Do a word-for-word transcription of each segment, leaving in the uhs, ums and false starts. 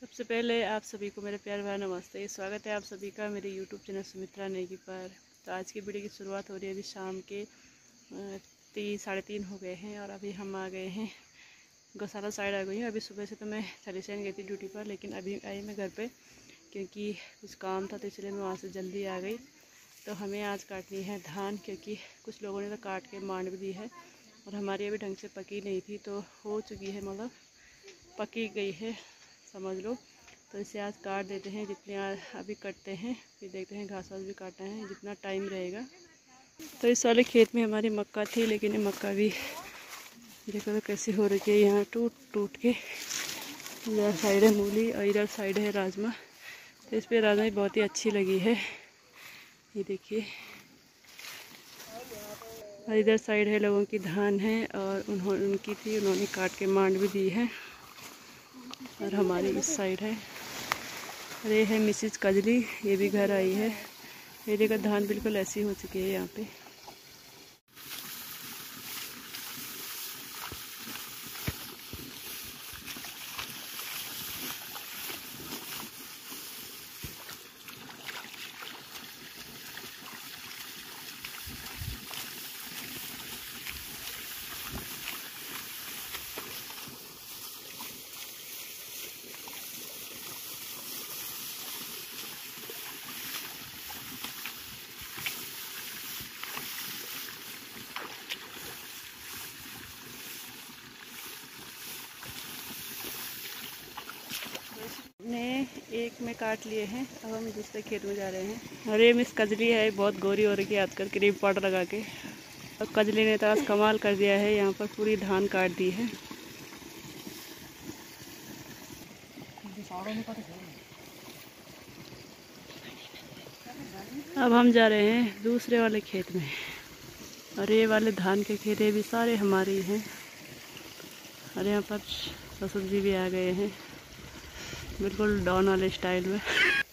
सबसे पहले आप सभी को मेरे प्यार भरा नमस्ते। स्वागत है आप सभी का मेरे यूट्यूब चैनल सुमित्रा नेगी पर। तो आज की वीडियो की शुरुआत हो रही है अभी शाम के तीन साढ़े तीन हो गए हैं और अभी हम आ गए हैं गौशाला साइड आ गई हूँ। अभी सुबह से तो मैं थलीसैन गई थी ड्यूटी पर, लेकिन अभी आई मैं घर पे क्योंकि कुछ काम था, तो इसलिए मैं वहाँ से जल्दी आ गई। तो हमें आज काटनी है धान, क्योंकि कुछ लोगों ने तो काट के मांड भी दी है और हमारी अभी ढंग से पकी नहीं थी, तो हो चुकी है, मतलब पकी गई है समझ लो। तो इसे आज काट देते हैं, जितने अभी कटते हैं, फिर देखते हैं घास वास भी काटना है जितना टाइम रहेगा। तो इस वाले खेत में हमारी मक्का थी, लेकिन ये मक्का भी देखो तो कैसी हो रही है, यहाँ टूट टूट के। इधर साइड है मूली और इधर साइड है राजमा। तो इस पर राजमा बहुत ही अच्छी लगी है, ये देखिए। और इधर साइड है लोगों की धान है और उन्होंने उनकी थी, उन्होंने काट के मांड भी दी है। और हमारी इस साइड है, और ये है मिसिज कजली, ये भी घर आई है। ये देखो धान बिल्कुल ऐसी हो चुकी है यहाँ पे। ने एक में काट लिए हैं, अब हम दूसरे खेत में जा रहे हैं। और ये मिस कजली है, बहुत गोरी हो रही है आजकल क्रीम पाउडर लगा के। और कजली ने तो आज कमाल कर दिया है, यहाँ पर पूरी धान काट दी है। अब हम जा रहे हैं दूसरे वाले खेत में, और ये वाले धान के खेत भी सारे हमारे ही हैं। और यहाँ पर ससुर जी भी आ गए हैं, बिल्कुल डॉन वाले स्टाइल में।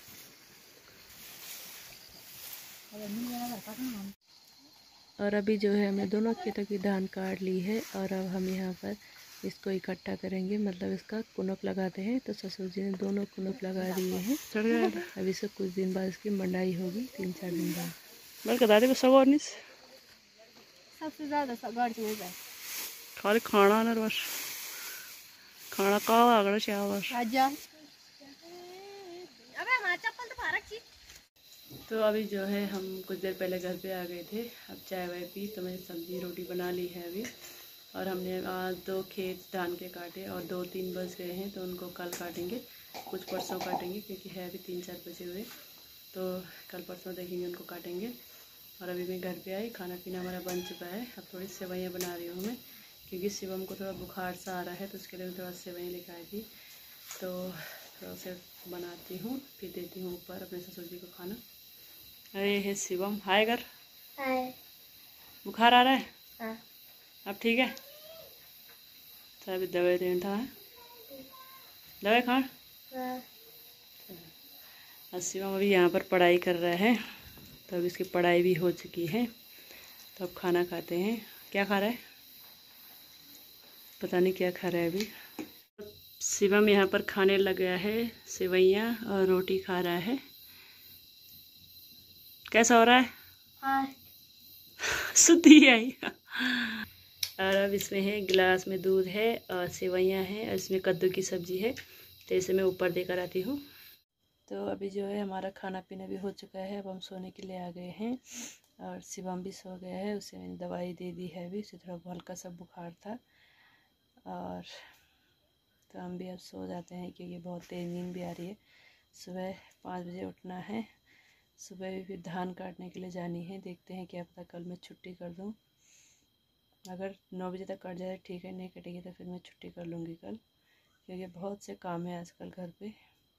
और अभी जो है हमने दोनों खेतों की धान काट ली है, और अब हम यहाँ पर इसको इकट्ठा करेंगे, मतलब इसका कुनक लगाते हैं। तो ससुर जी ने दोनों कुनक लगा दिए हैं। अभी से कुछ दिन बाद इसकी मंडाई होगी, तीन चार दिन बाद। बल्कि दादी सबसे ज़्यादा खाली खाना ना बस खाना का आगड़ा चाह बस। तो अभी जो है हम कुछ देर पहले घर पे आ गए थे। अब चाय वाय पी, तो मैंने सब्जी रोटी बना ली है अभी। और हमने आज दो खेत धान के काटे और दो तीन बज गए हैं, तो उनको कल काटेंगे, कुछ परसों काटेंगे, क्योंकि है अभी तीन चार बजे हुए, तो कल परसों देखेंगे उनको काटेंगे। और अभी मैं घर पे आई, खाना पीना हमारा बन चुका है। अब थोड़ी सेवइयाँ बना रही हूँ मैं, क्योंकि शिवम को थोड़ा बुखार सा आ रहा है, तो उसके लिए मैं थोड़ा सेवइयाँ लेकर आई थी। तो थोड़ा से बनाती हूँ, फिर देती हूँ ऊपर अपने ससुर जी को खाना। अरे है शिवम, हाय कर। हाय। बुखार आ रहा है? हाँ। अब ठीक है? तो अभी दवाई देना था, दवाई खा। हाँ। शिवम अभी यहाँ पर पढ़ाई कर रहा है, तो अब इसकी पढ़ाई भी हो चुकी है। तो अब खाना खाते हैं। क्या खा रहा है? पता नहीं क्या खा रहा है अभी। शिवम यहाँ पर खाने लग गया है, सेवइयाँ और रोटी खा रहा है। कैसा हो रहा है? हाँ। सुधी आई। और अब इसमें है, गिलास में दूध है और सेवइयाँ हैं, और इसमें कद्दू की सब्ज़ी है। तो इसे मैं ऊपर देकर आती हूँ। तो अभी जो है हमारा खाना पीना भी हो चुका है, अब हम सोने के लिए आ गए हैं। और शिवम भी सो गया है, उसे मैंने दवाई दे दी है अभी, उसे थोड़ा हल्का सा बुखार था। और तो हम भी अब सो जाते हैं, क्योंकि बहुत तेज़ नींद भी आ रही है। सुबह पाँच बजे उठना है, सुबह भी फिर धान काटने के लिए जानी है। देखते हैं, क्या पता कल मैं छुट्टी कर दूँ। अगर नौ बजे तक कट जाए ठीक है, नहीं कटेगी तो फिर मैं छुट्टी कर लूँगी कल, क्योंकि बहुत से काम है आजकल घर पे।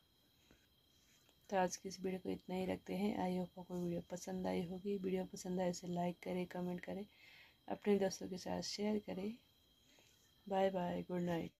तो आज की इस वीडियो को इतना ही रखते हैं। आई होप आपको वीडियो पसंद आई होगी। वीडियो पसंद आए तो लाइक करें, कमेंट करें, अपने दोस्तों के साथ शेयर करें। Bye bye, good night.